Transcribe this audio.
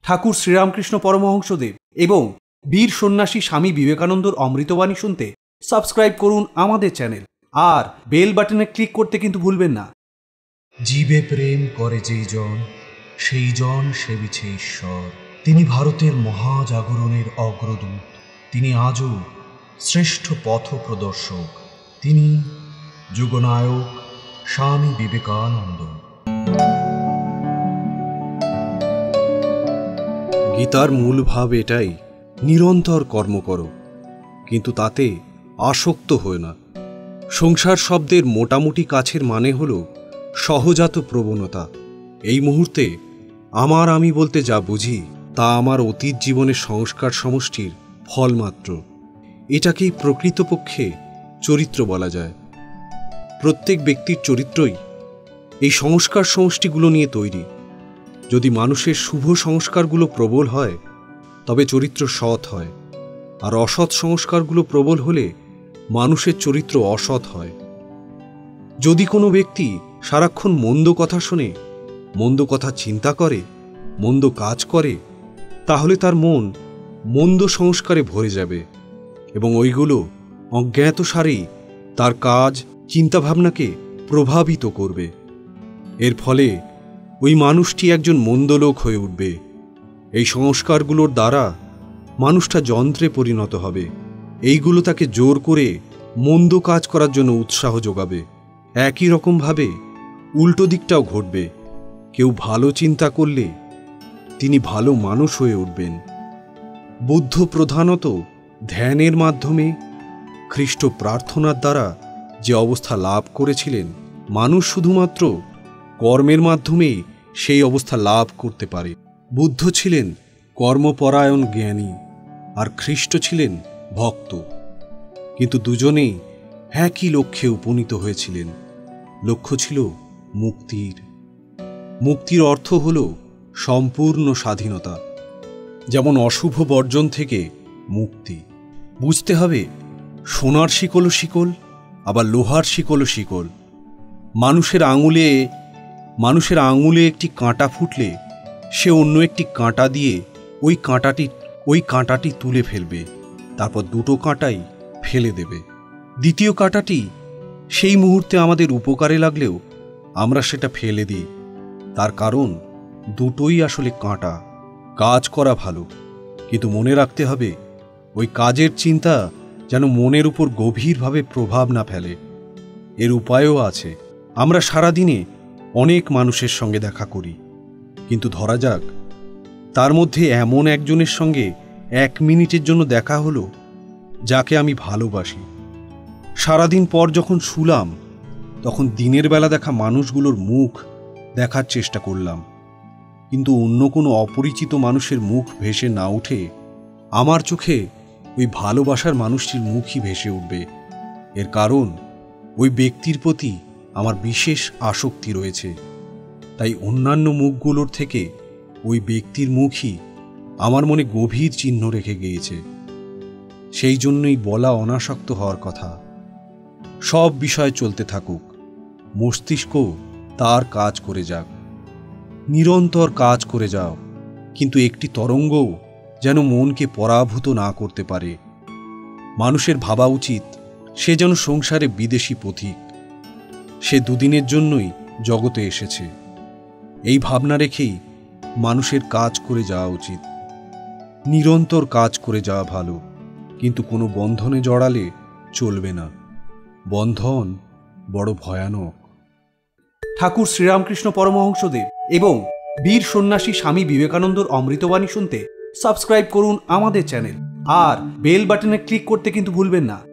ঠাকুর শ্রীরামকৃষ্ণ পরমহংসদেব এবং বীর সন্ন্যাসী স্বামী বিবেকানন্দর অমৃতবাণী শুনতে সাবস্ক্রাইব করুন আমাদের চ্যানেল আর বেল বাটনে ক্লিক করতে কিন্তু ভুলবেন না। জীবে প্রেম করে যেই জন সেই জন সেবিছে ঈশ্বর। তিনি ভারতের মহাজাগরণের অগ্রদূত। তিনি আজও শ্রেষ্ঠ পথ প্রদর্শক। তিনি যুগনায়ক স্বামী বিবেকানন্দ। গীতার মূল ভাব এটাই, নিরন্তর কর্ম করো, কিন্তু তাতে আসক্ত হয় না। সংসার শব্দের মোটামুটি কাছের মানে হল সহজাত প্রবণতা। এই মুহূর্তে আমি বলতে যা বুঝি তা আমার অতীত জীবনের সংস্কার সমষ্টির ফল মাত্র। এটাকেই প্রকৃতপক্ষে চরিত্র বলা যায়। প্রত্যেক ব্যক্তির চরিত্রই এই সংস্কার সমষ্টিগুলো নিয়ে তৈরি। যদি মানুষের শুভ সংস্কারগুলো প্রবল হয় তবে চরিত্র সৎ হয়, আর অসৎ সংস্কারগুলো প্রবল হলে মানুষের চরিত্র অসৎ হয়। যদি কোনো ব্যক্তি সারাক্ষণ মন্দ কথা শোনে, মন্দ কথা চিন্তা করে, মন্দ কাজ করে, তাহলে তার মন মন্দ সংস্কারে ভরে যাবে এবং ওইগুলো অজ্ঞাতসারেই তার কাজ চিন্তাভাবনাকে প্রভাবিত করবে। এর ফলে ওই মানুষটি একজন মন্দ লোক হয়ে উঠবে। এই সংস্কারগুলোর দ্বারা মানুষটা যন্ত্রে পরিণত হবে। এইগুলো তাকে জোর করে মন্দ কাজ করার জন্য উৎসাহ যোগাবে। একই রকমভাবে উল্টো দিকটাও ঘটবে। কেউ ভালো চিন্তা করলে তিনি ভালো মানুষ হয়ে উঠবেন। বুদ্ধ প্রধানত ধ্যানের মাধ্যমে, খ্রিস্ট প্রার্থনার দ্বারা যে অবস্থা লাভ করেছিলেন, মানুষ শুধুমাত্র কর্মের মাধ্যমেই সেই অবস্থা লাভ করতে পারে। বুদ্ধ ছিলেন কর্মপরায়ণ জ্ঞানী আর খ্রিস্ট ছিলেন ভক্ত, কিন্তু দুজনেই একই লক্ষ্যে উপনীত হয়েছিলেন। লক্ষ্য ছিল মুক্তির। মুক্তির অর্থ হল সম্পূর্ণ স্বাধীনতা। যেমন অশুভ বর্জন থেকে মুক্তি। বুঝতে হবে, সোনার শিকলও শিকল, আবার লোহার শিকলও শিকল। মানুষের আঙুলে একটি কাঁটা ফুটলে সে অন্য একটি কাঁটা দিয়ে ওই কাঁটাটি তুলে ফেলবে, তারপর দুটো কাঁটাই ফেলে দেবে। দ্বিতীয় কাঁটাটি সেই মুহূর্তে আমাদের উপকারে লাগলেও আমরা সেটা ফেলে দিই। তার কারণ দুটোই আসলে কাঁটা। কাজ করা ভালো, কিন্তু মনে রাখতে হবে ওই কাজের চিন্তা যেন মনের উপর গভীরভাবে প্রভাব না ফেলে। এর উপায়ও আছে। আমরা সারাদিনে অনেক মানুষের সঙ্গে দেখা করি, কিন্তু ধরা যাক তার মধ্যে এমন একজনের সঙ্গে 1 মিনিটের জন্য দেখা হলো যাকে আমি ভালোবাসি। সারাদিন পর যখন শুলাম তখন দিনের বেলা দেখা মানুষগুলোর মুখ দেখার চেষ্টা করলাম, কিন্তু অন্য কোনো অপরিচিত মানুষের মুখ ভেসে না উঠে আমার চোখে ওই ভালোবাসার মানুষটির মুখই ভেসে উঠবে। এর কারণ ওই ব্যক্তির প্রতি আমার বিশেষ আসক্তি রয়েছে। তাই অন্যান্য মুখগুলোর থেকে ওই ব্যক্তির মুখই আমার মনে গভীর চিহ্ন রেখে গিয়েছে। সেই জন্যই বলা অনাসক্ত হওয়ার কথা। সব বিষয় চলতে থাকুক, মস্তিষ্ক তার কাজ করে যাক। নিরন্তর কাজ করে যাও, কিন্তু একটি তরঙ্গও যেন মনকে পরাভূত না করতে পারে। মানুষের ভাবা উচিত সে যেন সংসারে বিদেশি পথিক। সে দুদিনের জন্যই জগতে এসেছে। এই ভাবনা রেখেই মানুষের কাজ করে যাওয়া উচিত। নিরন্তর কাজ করে যাওয়া ভালো, কিন্তু কোনো বন্ধনে জড়ালে চলবে না। বন্ধন বড় ভয়ানক। ঠাকুর শ্রীরামকৃষ্ণ পরমহংসদেব এবং বীর সন্ন্যাসী স্বামী বিবেকানন্দর অমৃতবাণী শুনতে সাবস্ক্রাইব করুন আমাদের চ্যানেল আর বেল বাটনে ক্লিক করতে কিন্তু ভুলবেন না।